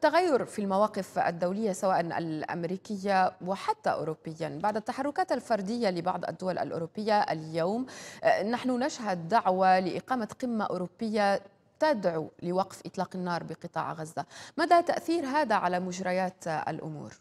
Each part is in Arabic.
تغير في المواقف الدولية سواء الأمريكية وحتى أوروبيا بعد التحركات الفردية لبعض الدول الأوروبية اليوم. نحن نشهد دعوة لإقامة قمة أوروبية تدعو لوقف إطلاق النار بقطاع غزة. مدى تأثير هذا على مجريات الأمور؟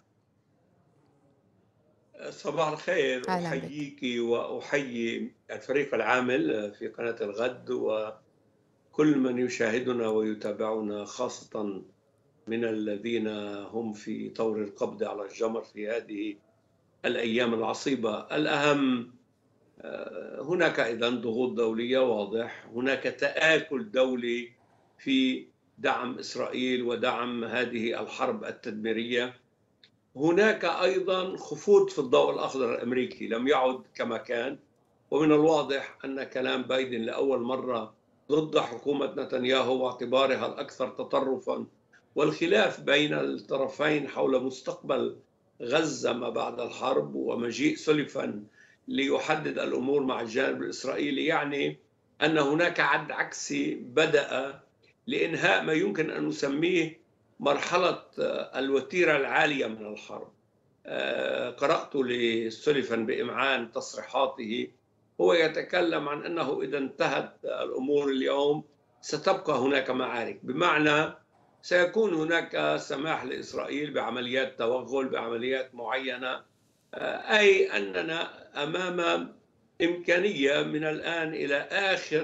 صباح الخير، أهلا بك. أحييك وأحيي الفريق العامل في قناة الغد وكل من يشاهدنا ويتابعنا، خاصة من الذين هم في طور القبض على الجمر في هذه الأيام العصيبة. الأهم هناك أيضا ضغوط دولية واضح، هناك تآكل دولي في دعم إسرائيل ودعم هذه الحرب التدميرية. هناك أيضا خفوض في الضوء الأخضر الأمريكي لم يعد كما كان، ومن الواضح أن كلام بايدن لأول مرة ضد حكومة نتنياهو واعتبارها الأكثر تطرفا، والخلاف بين الطرفين حول مستقبل غزة ما بعد الحرب، ومجيء سوليفان ليحدد الأمور مع الجانب الإسرائيلي، يعني أن هناك عد عكسي بدأ لإنهاء ما يمكن أن نسميه مرحلة الوتيرة العالية من الحرب. قرأت لسوليفان بإمعان تصريحاته، هو يتكلم عن أنه إذا انتهت الأمور اليوم ستبقى هناك معارك، بمعنى سيكون هناك سماح لإسرائيل بعمليات توغل، بعمليات معينة. أي أننا أمام إمكانية من الآن إلى آخر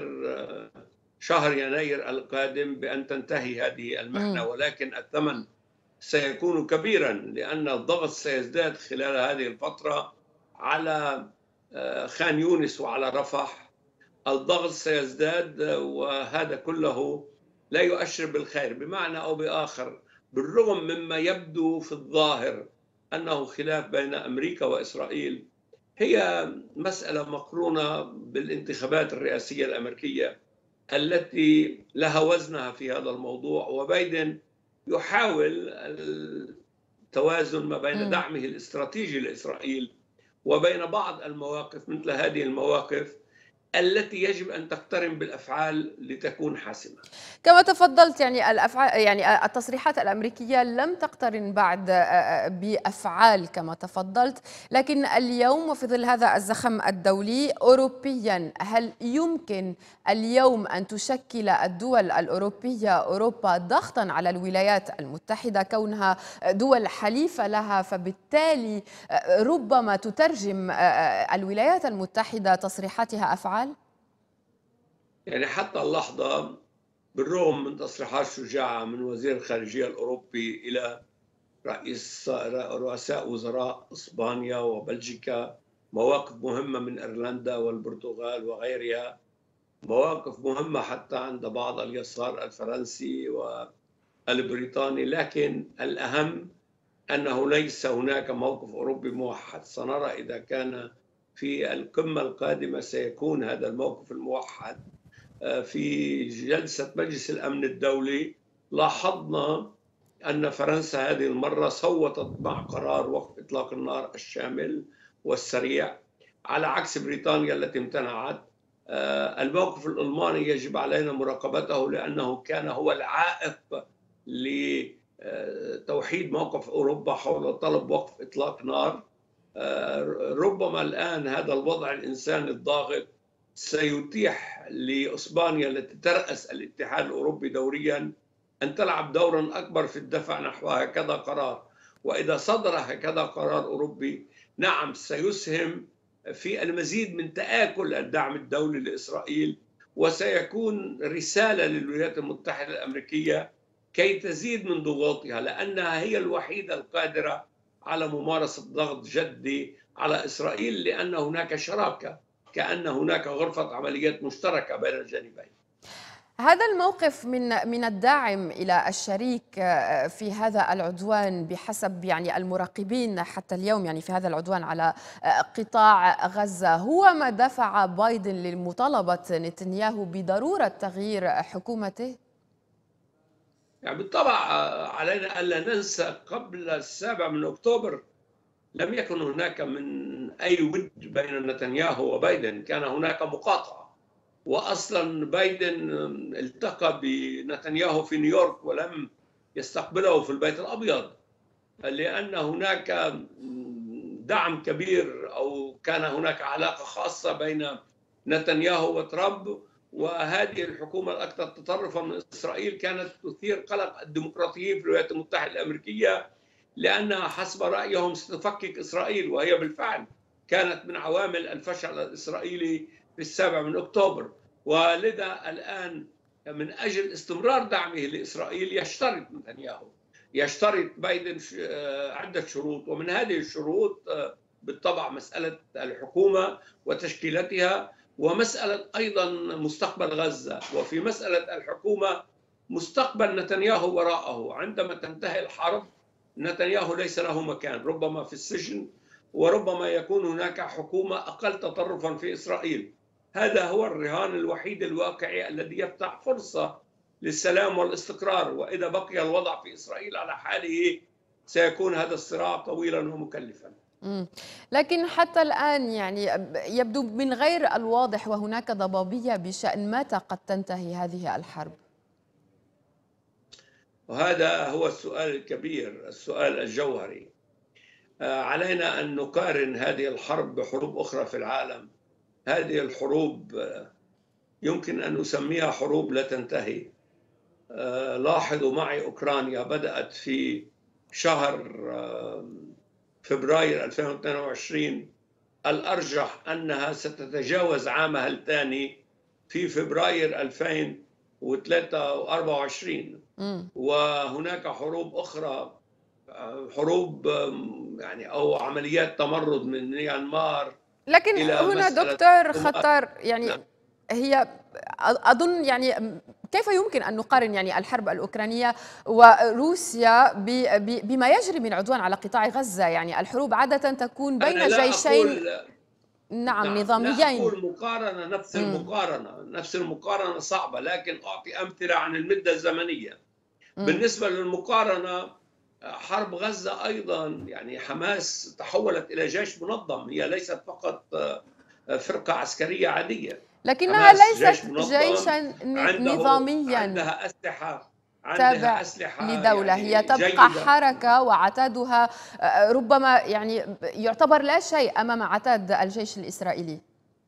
شهر يناير القادم بأن تنتهي هذه المحنة، ولكن الثمن سيكون كبيرا لأن الضغط سيزداد خلال هذه الفترة على خان يونس وعلى رفح. الضغط سيزداد، وهذا كله لا يؤشر بالخير بمعنى أو بآخر، بالرغم مما يبدو في الظاهر أنه خلاف بين أمريكا وإسرائيل. هي مسألة مقرونة بالانتخابات الرئاسية الأمريكية التي لها وزنها في هذا الموضوع، وبايدن يحاول التوازن ما بين مم. دعمه الاستراتيجي لإسرائيل وبين بعض المواقف مثل هذه المواقف التي يجب أن تقترن بالأفعال لتكون حاسمة. كما تفضلت، يعني الافعال، يعني التصريحات الامريكيه لم تقترن بعد بافعال كما تفضلت، لكن اليوم وفي ظل هذا الزخم الدولي اوروبيا، هل يمكن اليوم ان تشكل الدول الاوروبيه اوروبا ضغطا على الولايات المتحده كونها دول حليفه لها، فبالتالي ربما تترجم الولايات المتحده تصريحاتها افعال؟ يعني حتى اللحظة، بالرغم من تصريحات شجاعة من وزير الخارجية الأوروبي إلى رؤساء وزراء إسبانيا وبلجيكا، مواقف مهمة من إيرلندا والبرتغال وغيرها، مواقف مهمة حتى عند بعض اليسار الفرنسي والبريطاني، لكن الأهم أنه ليس هناك موقف أوروبي موحد. سنرى إذا كان في القمة القادمة سيكون هذا الموقف الموحد. في جلسة مجلس الأمن الدولي لاحظنا أن فرنسا هذه المرة صوتت مع قرار وقف إطلاق النار الشامل والسريع، على عكس بريطانيا التي امتنعت. الموقف الألماني يجب علينا مراقبته لأنه كان هو العائق لتوحيد موقف أوروبا حول طلب وقف إطلاق نار. ربما الآن هذا الوضع الإنساني الضاغط سيتيح لإسبانيا التي ترأس الاتحاد الأوروبي دوريا أن تلعب دورا أكبر في الدفع نحو هكذا قرار، وإذا صدر هكذا قرار أوروبي نعم سيسهم في المزيد من تآكل الدعم الدولي لإسرائيل، وسيكون رسالة للولايات المتحدة الأمريكية كي تزيد من ضغوطها، لأنها هي الوحيدة القادرة على ممارسة ضغط جدي على إسرائيل، لأن هناك شراكة، كأن هناك غرفة عمليات مشتركة بين الجانبين. هذا الموقف من الداعم إلى الشريك في هذا العدوان بحسب يعني المراقبين حتى اليوم، يعني في هذا العدوان على قطاع غزة، هو ما دفع بايدن لمطالبة نتنياهو بضرورة تغيير حكومته؟ يعني بالطبع علينا ألا ننسى قبل 7 أكتوبر لم يكن هناك من أي ود بين نتنياهو وبايدن، كان هناك مقاطعة. وأصلا بايدن التقى بنتنياهو في نيويورك ولم يستقبله في البيت الأبيض، لأن هناك دعم كبير أو كان هناك علاقة خاصة بين نتنياهو وترامب، وهذه الحكومة الأكثر تطرفا من إسرائيل كانت تثير قلق الديمقراطيين في الولايات المتحدة الأمريكية، لأنها حسب رأيهم ستفكك إسرائيل، وهي بالفعل كانت من عوامل الفشل الإسرائيلي في 7 أكتوبر. ولذا الآن من أجل استمرار دعمه لإسرائيل يشترط نتنياهو، يشترط بايدن عدة شروط، ومن هذه الشروط بالطبع مسألة الحكومة وتشكيلتها، ومسألة أيضا مستقبل غزة، وفي مسألة الحكومة مستقبل نتنياهو وراءه. عندما تنتهي الحرب نتنياهو ليس له مكان، ربما في السجن، وربما يكون هناك حكومة أقل تطرفا في إسرائيل. هذا هو الرهان الوحيد الواقعي الذي يفتح فرصة للسلام والاستقرار، وإذا بقي الوضع في إسرائيل على حاله سيكون هذا الصراع طويلا ومكلفا. لكن حتى الآن يعني يبدو من غير الواضح، وهناك ضبابية بشأن متى قد تنتهي هذه الحرب. وهذا هو السؤال الكبير، السؤال الجوهري. علينا أن نقارن هذه الحرب بحروب أخرى في العالم. هذه الحروب يمكن أن نسميها حروب لا تنتهي. لاحظوا معي أوكرانيا بدأت في شهر فبراير 2022، الأرجح أنها ستتجاوز عامها الثاني في فبراير 2024. وهناك حروب أخرى، حروب يعني أو عمليات تمرد من ميانمار. لكن هنا دكتور خطر يعني هي أظن يعني كيف يمكن أن نقارن يعني الحرب الأوكرانية وروسيا بما يجري من عدوان على قطاع غزة؟ يعني الحروب عادة تكون بين جيشين نعم نظاميين. لا أقول مقارنة نفس المقارنة صعبة، لكن أعطي أمثلة عن المدة الزمنية. بالنسبة للمقارنة، حرب غزة أيضا يعني حماس تحولت إلى جيش منظم، هي ليست فقط فرقة عسكرية عادية، لكنها ليست جيشا نظاميا عندها أسلحة، تابع لدولة، يعني هي تبقى جيدة. حركة وعتادها ربما يعني يعتبر لا شيء أمام عتاد الجيش الإسرائيلي.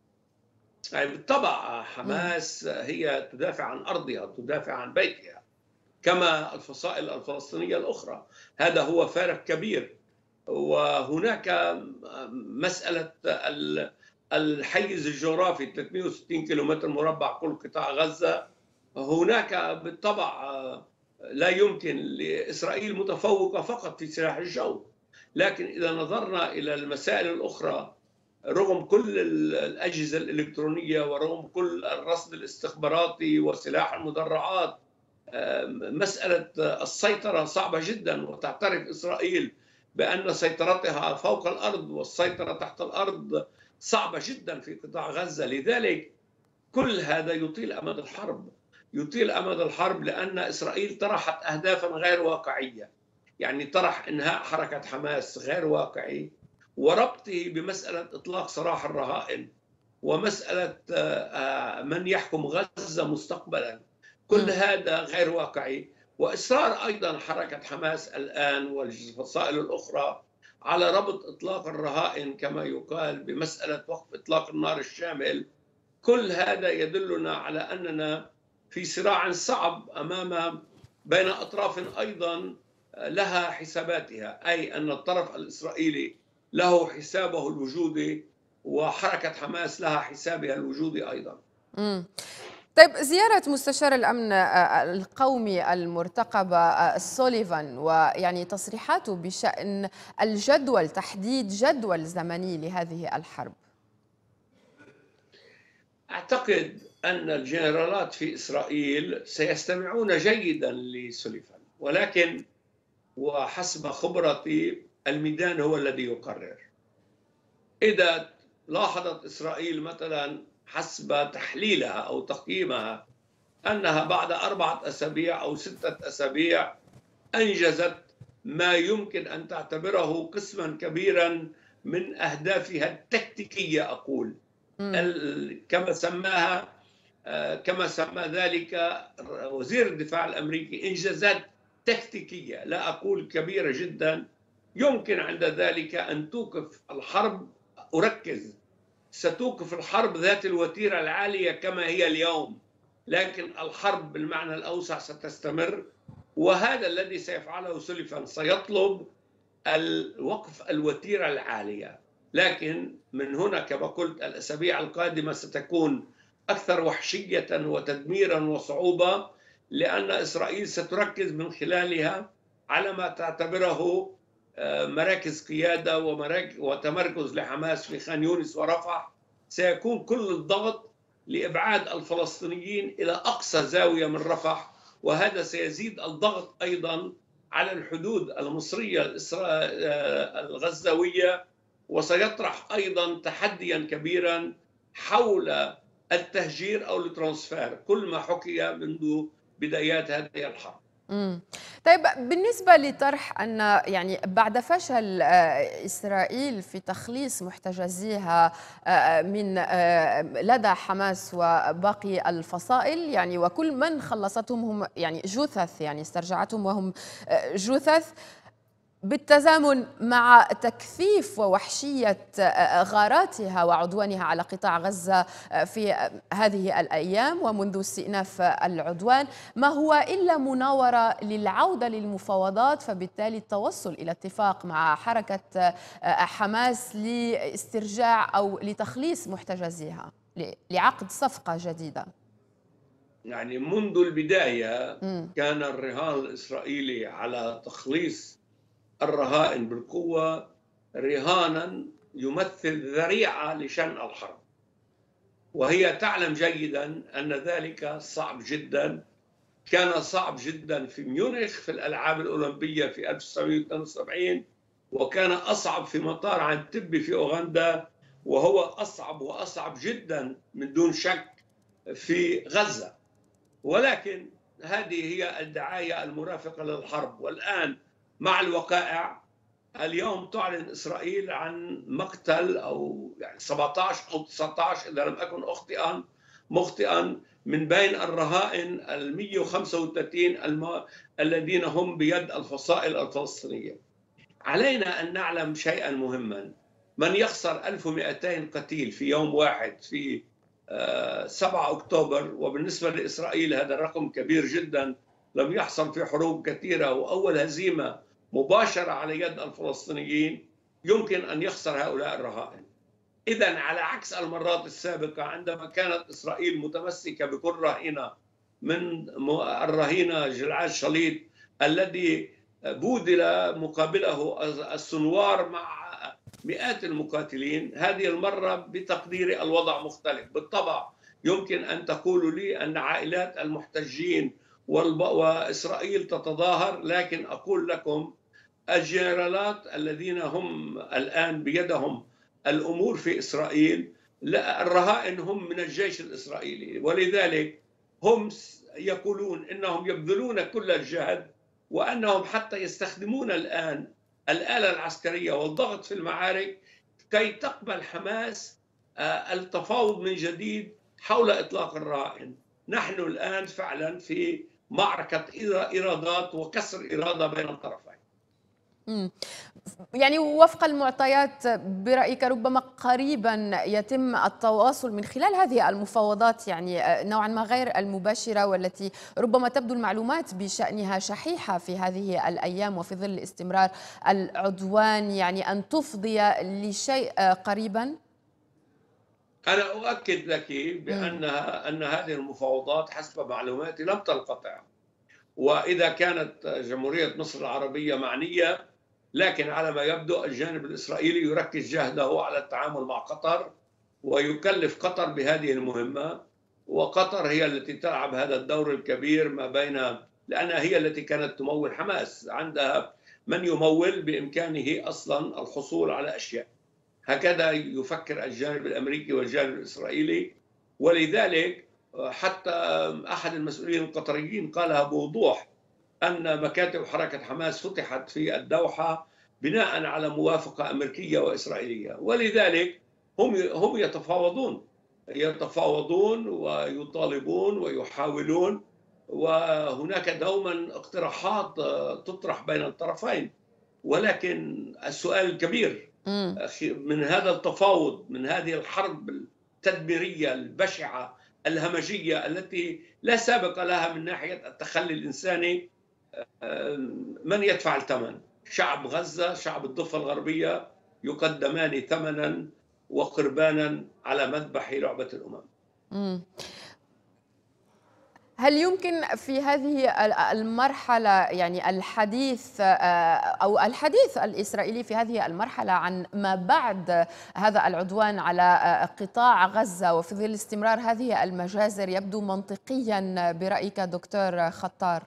بالطبع حماس هي تدافع عن أرضها، تدافع عن بيتها، كما الفصائل الفلسطينية الأخرى. هذا هو فارق كبير. وهناك مسألة الحيز الجغرافي 360 كيلومتر مربع كل قطاع غزة. هناك بالطبع لا يمكن لإسرائيل متفوقة فقط في سلاح الجو، لكن إذا نظرنا إلى المسائل الأخرى، رغم كل الأجهزة الإلكترونية ورغم كل الرصد الاستخباراتي وسلاح المدرعات، مسألة السيطرة صعبة جدا، وتعترف إسرائيل بأن سيطرتها فوق الأرض والسيطرة تحت الأرض صعبة جدا في قطاع غزة. لذلك كل هذا يطيل أمد الحرب، لأن إسرائيل طرحت أهدافا غير واقعية. يعني طرح إنهاء حركة حماس غير واقعي، وربطه بمسألة إطلاق سراح الرهائن ومسألة من يحكم غزة مستقبلا. كل هذا غير واقعي. وإصرار أيضا حركة حماس الآن والفصائل الأخرى على ربط إطلاق الرهائن كما يقال بمسألة وقف إطلاق النار الشامل. كل هذا يدلنا على أننا في صراع صعب بين أطراف أيضا لها حساباتها، أي أن الطرف الإسرائيلي له حسابه الوجودي وحركة حماس لها حسابها الوجودي أيضا. طيب، زيارة مستشار الأمن القومي المرتقبة سوليفان ويعني تصريحاته بشأن الجدول، تحديد جدول زمني لهذه الحرب، أعتقد أن الجنرالات في إسرائيل سيستمعون جيدا لسوليفان، ولكن وحسب خبرتي الميدان هو الذي يقرر. إذا لاحظت إسرائيل مثلا حسب تحليلها أو تقييمها أنها بعد 4 أسابيع أو 6 أسابيع أنجزت ما يمكن أن تعتبره قسما كبيرا من أهدافها التكتيكية، أقول كما سمى ذلك وزير الدفاع الأمريكي إنجازات تكتيكية، لا أقول كبيرة جدا، يمكن عند ذلك أن توقف الحرب. أركز، ستوقف الحرب ذات الوتيرة العالية كما هي اليوم، لكن الحرب بالمعنى الأوسع ستستمر، وهذا الذي سيفعله سليفان، سيطلب وقف الوتيرة العالية. لكن من هنا كما قلت الأسابيع القادمة ستكون أكثر وحشية وتدميرا وصعوبة، لأن إسرائيل ستركز من خلالها على ما تعتبره مراكز قيادة وتمركز لحماس في خان يونس ورفح. سيكون كل الضغط لإبعاد الفلسطينيين إلى أقصى زاوية من رفح، وهذا سيزيد الضغط أيضا على الحدود المصرية الغزاوية، وسيطرح أيضا تحديا كبيرا حول التهجير أو الترانسفير، كل ما حكي منذ بدايات هذه الحرب. طيب، بالنسبة لطرح أن يعني بعد فشل إسرائيل في تخليص محتجزيها من لدى حماس وباقي الفصائل، يعني وكل من خلصتهم هم يعني جثث، يعني استرجعتهم وهم جثث، بالتزامن مع تكثيف ووحشية غاراتها وعدوانها على قطاع غزة في هذه الأيام ومنذ استئناف العدوان، ما هو إلا مناورة للعودة للمفاوضات، فبالتالي التوصل إلى اتفاق مع حركة حماس لاسترجاع أو لتخليص محتجزيها لعقد صفقة جديدة. يعني منذ البداية كان الرهان الإسرائيلي على تخليص الرهائن بالقوة رهانا يمثل ذريعة لشن الحرب، وهي تعلم جيدا أن ذلك صعب جدا. كان صعب جدا في ميونخ في الألعاب الأولمبية في 1972، وكان أصعب في مطار عنتبي في أوغندا، وهو أصعب وأصعب جدا من دون شك في غزة. ولكن هذه هي الدعاية المرافقة للحرب. والآن مع الوقائع، اليوم تعلن إسرائيل عن مقتل أو يعني 17 أو 19 إذا لم أكن مخطئا من بين الرهائن 135 الذين هم بيد الفصائل الفلسطينية. علينا أن نعلم شيئا مهما: من يخسر 1200 قتيل في يوم واحد في 7 أكتوبر، وبالنسبة لإسرائيل هذا الرقم كبير جدا، لم يحصل في حروب كثيرة، وأول هزيمة مباشرة على يد الفلسطينيين، يمكن أن يخسر هؤلاء الرهائن. إذن على عكس المرات السابقة عندما كانت إسرائيل متمسكة بكل رهينة، من الرهينة جلعاد شاليط الذي بودل مقابله السنوار مع مئات المقاتلين، هذه المرة بتقديري الوضع مختلف. بالطبع يمكن أن تقولوا لي أن عائلات المحتجين وإسرائيل تتظاهر، لكن أقول لكم الجنرالات الذين هم الآن بيدهم الأمور في إسرائيل، لا، الرهائن هم من الجيش الإسرائيلي، ولذلك هم يقولون إنهم يبذلون كل الجهد، وأنهم حتى يستخدمون الآن الآلة العسكرية والضغط في المعارك كي تقبل حماس التفاوض من جديد حول إطلاق الرهائن. نحن الآن فعلا في معركة إرادات وكسر إرادة بين الطرفين. يعني وفق المعطيات برأيك ربما قريبا يتم التواصل من خلال هذه المفاوضات، يعني نوعا ما غير المباشرة، والتي ربما تبدو المعلومات بشأنها شحيحة في هذه الأيام وفي ظل استمرار العدوان، يعني أن تفضي لشيء قريبا؟ أنا أؤكد لك أن هذه المفاوضات حسب معلوماتي لم تنقطع، وإذا كانت جمهورية مصر العربية معنية، لكن على ما يبدو الجانب الإسرائيلي يركز جهده على التعامل مع قطر ويكلف قطر بهذه المهمة، وقطر هي التي تلعب هذا الدور الكبير ما بين، لأنها هي التي كانت تمول حماس، عندها من يمول بإمكانه أصلا الحصول على أشياء. هكذا يفكر الجانب الأمريكي والجانب الإسرائيلي، ولذلك حتى أحد المسؤولين القطريين قالها بوضوح أن مكاتب حركة حماس فتحت في الدوحة بناء على موافقة أمريكية وإسرائيلية، ولذلك هم يتفاوضون ويطالبون ويحاولون، وهناك دوما اقتراحات تطرح بين الطرفين، ولكن السؤال الكبير مم. من هذا التفاوض، من هذه الحرب التدميرية البشعة الهمجية التي لا سابق لها من ناحية التخلي الإنساني، من يدفع الثمن؟ شعب غزة، شعب الضفة الغربية، يقدمان ثمنا وقربانا على مذبح لعبة الأمم. مم. هل يمكن في هذه المرحلة يعني الحديث أو الحديث الإسرائيلي في هذه المرحلة عن ما بعد هذا العدوان على قطاع غزة وفي ظل استمرار هذه المجازر يبدو منطقيا برأيك دكتور خطار؟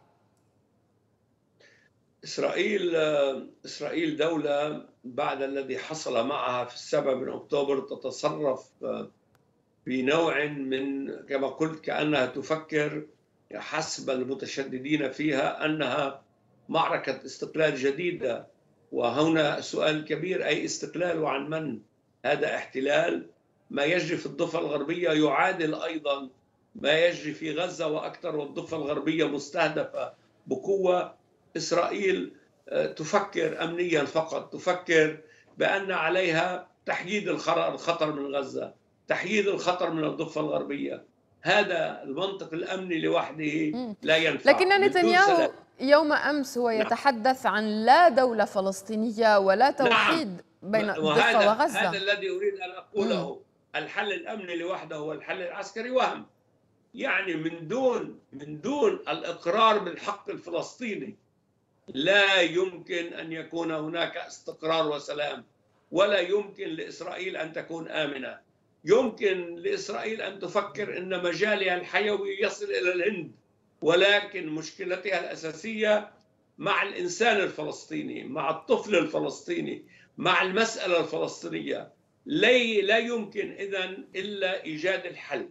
إسرائيل دولة بعد الذي حصل معها في 7 من أكتوبر تتصرف بنوع من، كما قلت، كأنها تفكر حسب المتشددين فيها أنها معركة استقلال جديدة. وهنا سؤال كبير: أي استقلال وعن من؟ هذا احتلال. ما يجري في الضفة الغربية يعادل أيضا ما يجري في غزة وأكثر، والضفة الغربية مستهدفة بقوة. إسرائيل تفكر أمنيا فقط، تفكر بأن عليها تحييد الخطر من غزة، تحييد الخطر من الضفة الغربية. هذا المنطق الأمني لوحده لا ينفع لكن من دون سلام. نتنياهو يوم أمس هو نعم، يتحدث عن لا دولة فلسطينية ولا نعم، توحيد بين الضفة وهذا وغزة. الذي أريد أن مم. أقوله. الحل الأمني لوحده هو الحل العسكري وهم. يعني من دون الإقرار بالحق الفلسطيني لا يمكن أن يكون هناك استقرار وسلام، ولا يمكن لإسرائيل أن تكون آمنة. يمكن لإسرائيل أن تفكر أن مجالها الحيوي يصل إلى الهند، ولكن مشكلتها الأساسية مع الإنسان الفلسطيني، مع الطفل الفلسطيني، مع المسألة الفلسطينية. لا يمكن إذن إلا إيجاد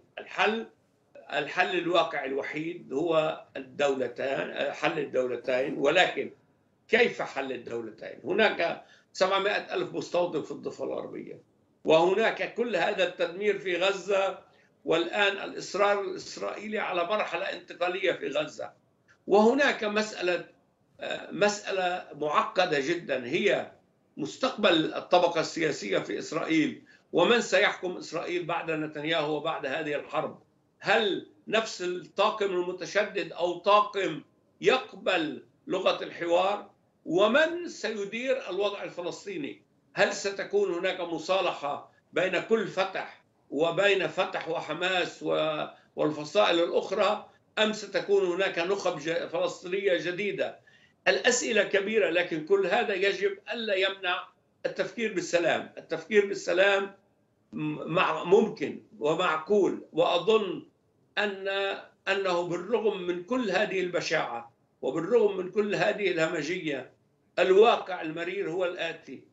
الحل الواقع الوحيد هو الدولتين، حل الدولتين. ولكن كيف حل الدولتين؟ هناك 700 ألف مستوطن في الضفة الغربية، وهناك كل هذا التدمير في غزة، والآن الإصرار الإسرائيلي على مرحلة انتقالية في غزة. وهناك مسألة معقدة جدا، هي مستقبل الطبقة السياسية في إسرائيل، ومن سيحكم إسرائيل بعد نتنياهو وبعد هذه الحرب. هل نفس الطاقم المتشدد أو طاقم يقبل لغة الحوار؟ ومن سيدير الوضع الفلسطيني؟ هل ستكون هناك مصالحة بين كل وبين فتح وحماس والفصائل الأخرى، أم ستكون هناك نخب فلسطينية جديدة؟ الأسئلة كبيرة، لكن كل هذا يجب ألا يمنع التفكير بالسلام. التفكير بالسلام ممكن ومعقول، وأظن أنه بالرغم من كل هذه البشاعة وبالرغم من كل هذه الهمجية، الواقع المرير هو الآتي: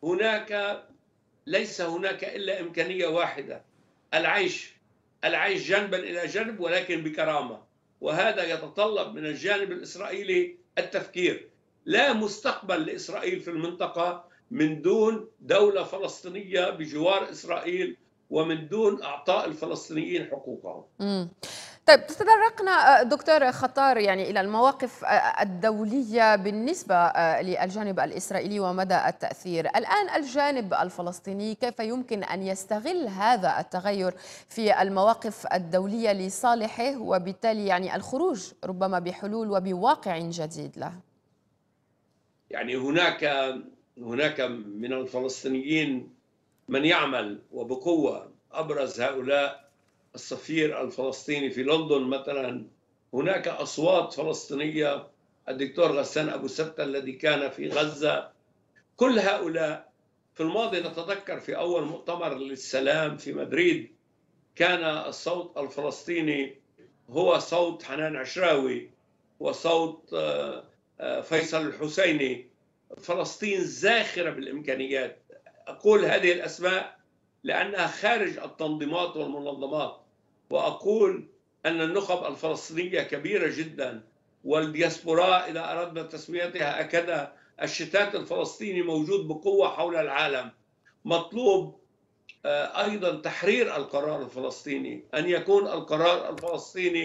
ليس هناك إلا إمكانية واحدة، العيش جنبا إلى جنب ولكن بكرامة. وهذا يتطلب من الجانب الإسرائيلي التفكير. لا مستقبل لإسرائيل في المنطقة من دون دولة فلسطينية بجوار إسرائيل، ومن دون أعطاء الفلسطينيين حقوقهم. طيب، تطرقنا دكتور خطار يعني إلى المواقف الدولية بالنسبة للجانب الإسرائيلي ومدى التأثير. الآن الجانب الفلسطيني كيف يمكن أن يستغل هذا التغير في المواقف الدولية لصالحه، وبالتالي يعني الخروج ربما بحلول وبواقع جديد له؟ يعني هناك من الفلسطينيين من يعمل وبقوة. أبرز هؤلاء السفير الفلسطيني في لندن مثلا. هناك أصوات فلسطينية، الدكتور غسان أبو ستة الذي كان في غزة. كل هؤلاء في الماضي نتذكر في أول مؤتمر للسلام في مدريد كان الصوت الفلسطيني هو صوت حنان عشراوي وصوت فيصل الحسيني. فلسطين زاخرة بالإمكانيات. أقول هذه الأسماء لأنها خارج التنظيمات والمنظمات، وأقول أن النخب الفلسطينية كبيرة جدا، والدياسبورا إذا أردنا تسميتها هكذا، الشتات الفلسطيني موجود بقوة حول العالم. مطلوب أيضا تحرير القرار الفلسطيني، أن يكون القرار الفلسطيني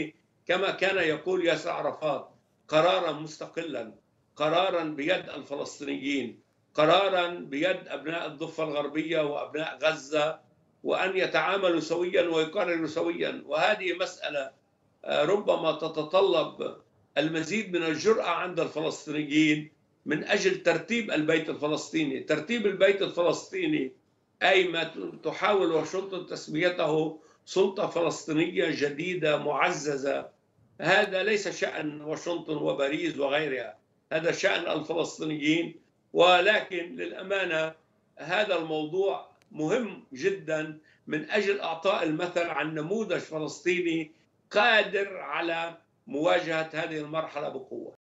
كما كان يقول ياسر عرفات، قرارا مستقلا، قرارا بيد الفلسطينيين، قرارا بيد أبناء الضفة الغربية وأبناء غزة، وأن يتعاملوا سويا ويقرروا سويا. وهذه مسألة ربما تتطلب المزيد من الجرأة عند الفلسطينيين من أجل ترتيب البيت الفلسطيني. ترتيب البيت الفلسطيني أي ما تحاول واشنطن تسميته سلطة فلسطينية جديدة معززة، هذا ليس شأن واشنطن وباريس وغيرها، هذا شأن الفلسطينيين. ولكن للأمانة هذا الموضوع مهم جدا من أجل إعطاء المثل عن نموذج فلسطيني قادر على مواجهة هذه المرحلة بقوة.